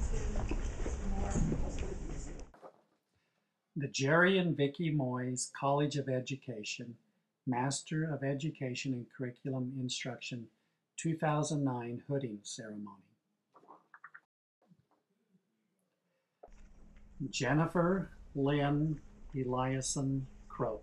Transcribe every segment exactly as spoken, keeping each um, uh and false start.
The Jerry and Vicki Moyes College of Education, Master of Education in Curriculum Instruction two thousand nine Hooding Ceremony. Jennifer Lynn Eliason Crowton.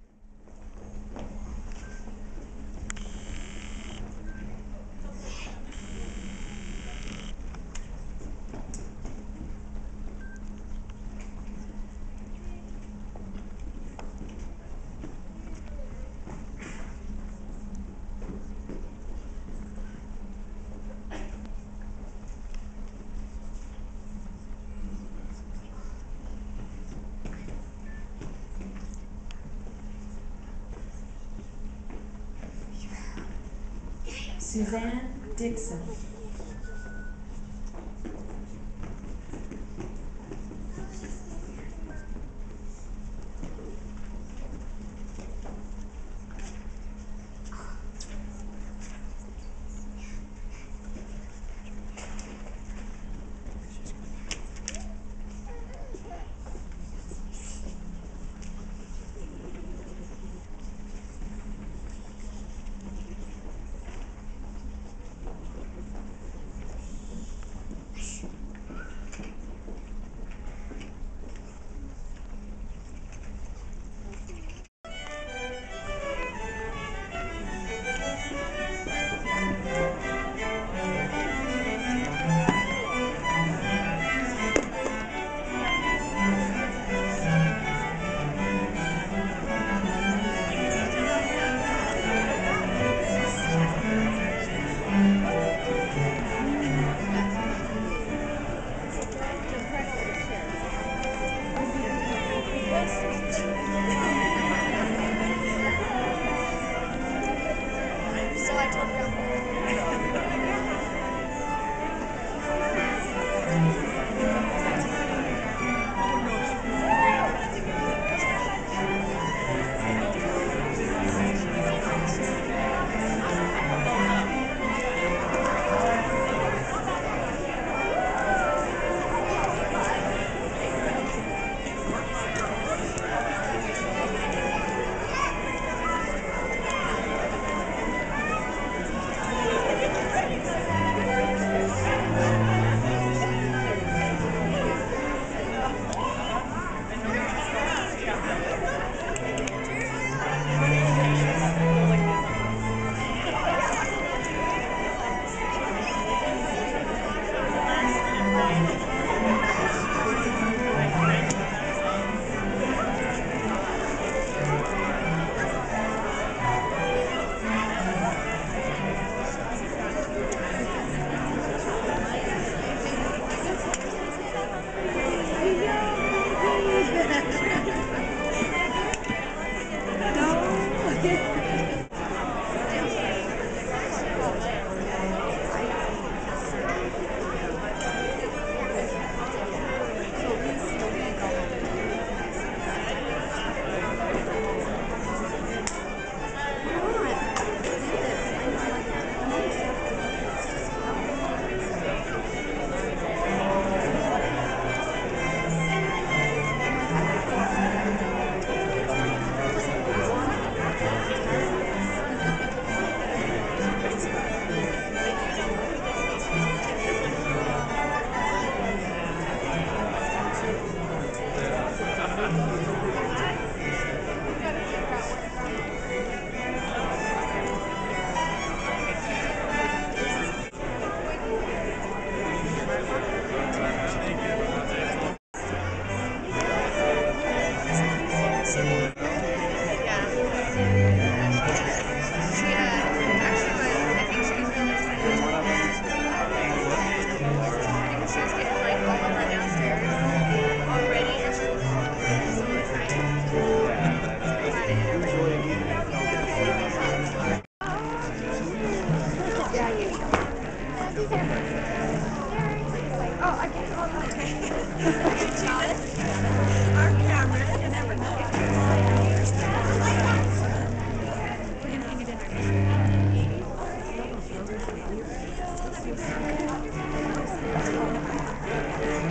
Suzanne Dixon.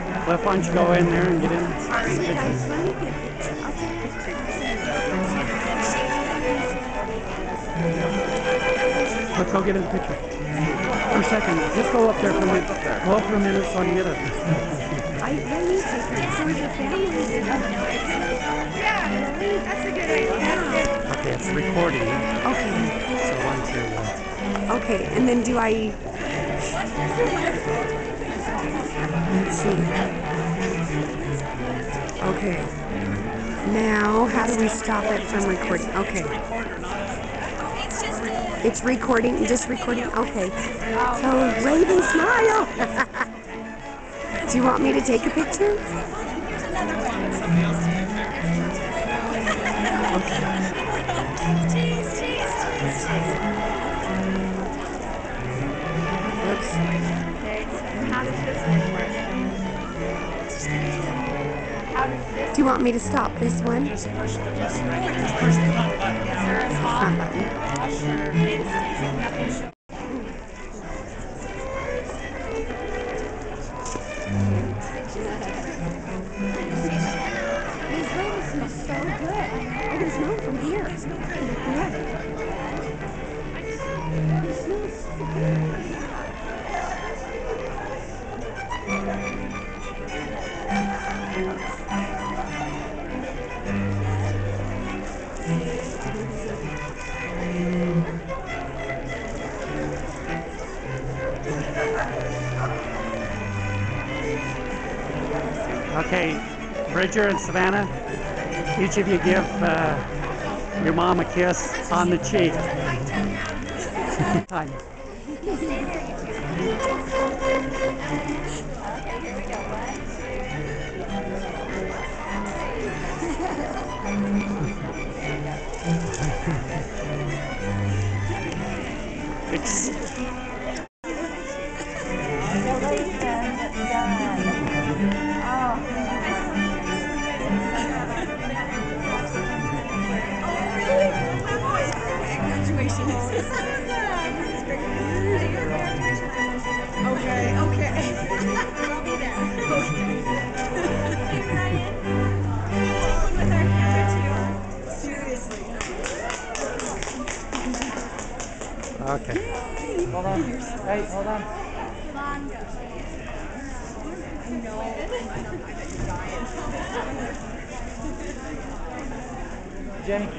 Cliff, why don't you go in there and get in? Alright, guys, let me get a picture. I'll take a picture. Let's go get in the picture. For a second, just go up there for a minute. Go up for a minute so I can get it. I let me take pictures of your family. Yeah, that's a good idea. Okay, it's recording. Okay. So why don't you... Uh, Okay, and then do I... Let's see. Okay. Now, how do we stop it from recording? Okay. It's recording, just recording? Okay. So, Raven, smile! Do you want me to take a picture? Oops. How does this one work? How does this Do you want me to stop this one? Is there a stop button? Nothing shows. These roses smell so good. I can smell them from here. Yeah. They smell so good. Okay, Bridger and Savannah, each of you give uh, your mom a kiss on the cheek. Hi. It's Okay, okay. I'll be there. Hey, Brian. Take one with our camera too. Seriously. okay. Hold on. Hey, hold on. Longo. I know. I bet you're dying. Jenny.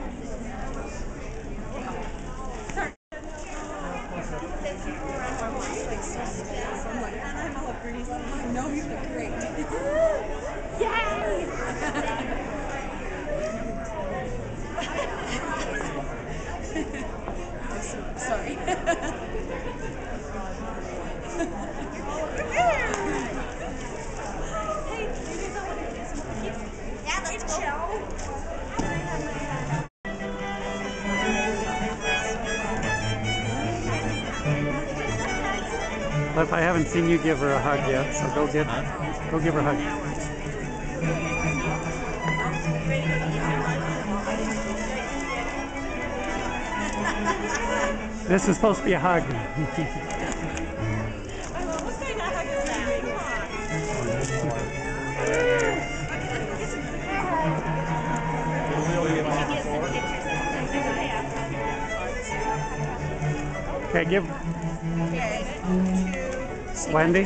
No, you look great. Yay! Sorry. Yeah, let's go. Cliff, I haven't seen you give her a hug yet, so go get, go give her a hug. This is supposed to be a hug. Okay, give Wendy.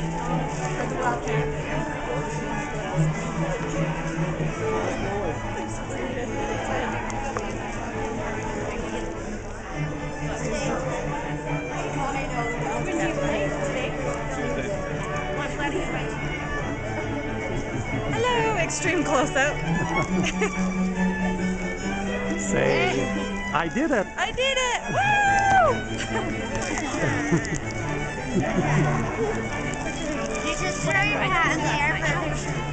Hello, extreme close-up. Say, I did it. I did it! Woo! You just throw your hat in the air for a picture.